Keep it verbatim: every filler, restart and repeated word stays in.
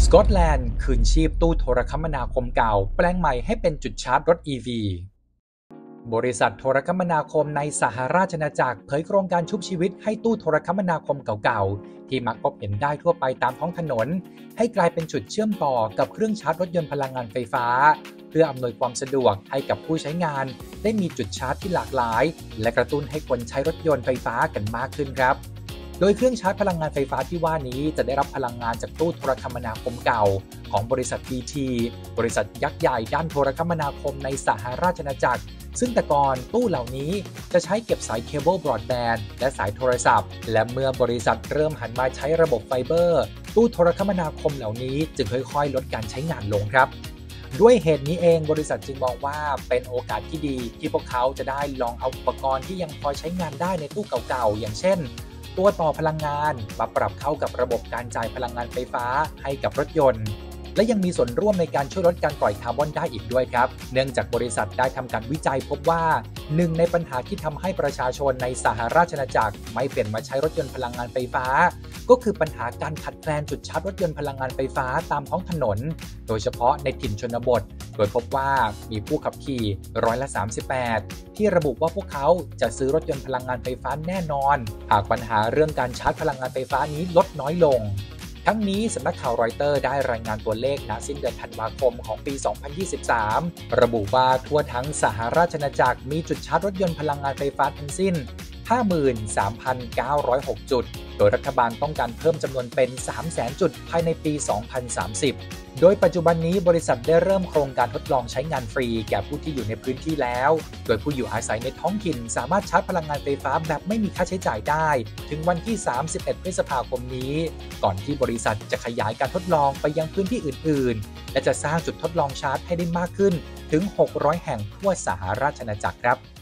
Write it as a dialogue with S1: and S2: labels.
S1: กอตแลนด์คืนชีพตู้โทรคมนาคมเก่าแปลงใหม่ให้เป็นจุดชาร์จรถ อี วี บริษัทโทรคมนาคมในสหราชอาณาจักรเผยโครงการชุบชีวิตให้ตู้โทรคมนาคมเก่าๆที่มักพบเห็นได้ทั่วไปตามท้องถนนให้กลายเป็นจุดเชื่อมต่อกับเครื่องชาร์จรถยนต์พลังงานไฟฟ้าเพื่ออำนวยความสะดวกให้กับผู้ใช้งานได้มีจุดชาร์จที่หลากหลายและกระตุ้นให้คนใช้รถยนต์ไฟฟ้ากันมากขึ้นครับโดยเครื่องชาร์จพลังงานไฟฟ้าที่ว่านี้จะได้รับพลังงานจากตู้โทรคมนาคมเก่าของบริษัท บี ที บริษัทยักษ์ใหญ่ด้านโทรคมนาคมในสหราชอาณาจักรซึ่งแต่ก่อนตู้เหล่านี้จะใช้เก็บสายเคเบิลบรอดแบนด์และสายโทรศัพท์และเมื่อบริษัทเริ่มหันมาใช้ระบบไฟเบอร์ตู้โทรคมนาคมเหล่านี้จึงค่อยๆลดการใช้งานลงครับด้วยเหตุนี้เองบริษัทจึงมองว่าเป็นโอกาสที่ดีที่พวกเขาจะได้ลองเอาอุปกรณ์ที่ยังพอใช้งานได้ในตู้เก่าๆอย่างเช่นตัวต่อพลังงานมาปรับเข้ากับระบบการจ่ายพลังงานไฟฟ้าให้กับรถยนต์และยังมีส่วนร่วมในการช่วยลดการปล่อยคาร์บอนได้อีกด้วยครับเนื่องจากบริษัทได้ทำการวิจัยพบว่าหนึ่งในปัญหาที่ทำให้ประชาชนในสหราชอาณาจักรไม่เปลี่ยนมาใช้รถยนต์พลังงานไฟฟ้าก็คือปัญหาการขัดแคลนจุดชาร์จรถยนต์พลังงานไฟฟ้าตามท้องถนนโดยเฉพาะในถิ่นชนบทโดยพบว่ามีผู้ขับขี่ร้อยละสามสิบแปดที่ระบุว่าพวกเขาจะซื้อรถยนต์พลังงานไฟฟ้าแน่นอนหากปัญหาเรื่องการชาร์จพลังงานไฟฟ้านี้ลดน้อยลงทั้งนี้สำนักข่าวรอยเตอร์ได้รายงานตัวเลขณสิ้นเดือนธันวาคมของปี สองพันยี่สิบสาม ระบุว่าทั่วทั้งสหราชอาณาจักรมีจุดชาร์จรถยนต์พลังงานไฟฟ้าทั้งสิ้น ห้าหมื่นสามพันเก้าร้อยหก จุดโดยรัฐบาลต้องการเพิ่มจำนวนเป็น สามแสน จุดภายในปี สองพันสามสิบ โดยปัจจุบันนี้บริษัทได้เริ่มโครงการทดลองใช้งานฟรีแก่ผู้ที่อยู่ในพื้นที่แล้วโดยผู้อยู่อาศัยในท้องถิ่นสามารถชาร์จพลังงานไฟฟ้าแบบไม่มีค่าใช้จ่ายได้ถึงวันที่ สามสิบเอ็ด พฤษภาคมนี้ก่อนที่บริษัทจะขยายการทดลองไปยังพื้นที่อื่นๆและจะสร้างจุดทดลองชาร์จให้ได้มากขึ้นถึง หกร้อย แห่งทั่วสหราชอาณาจักรครับ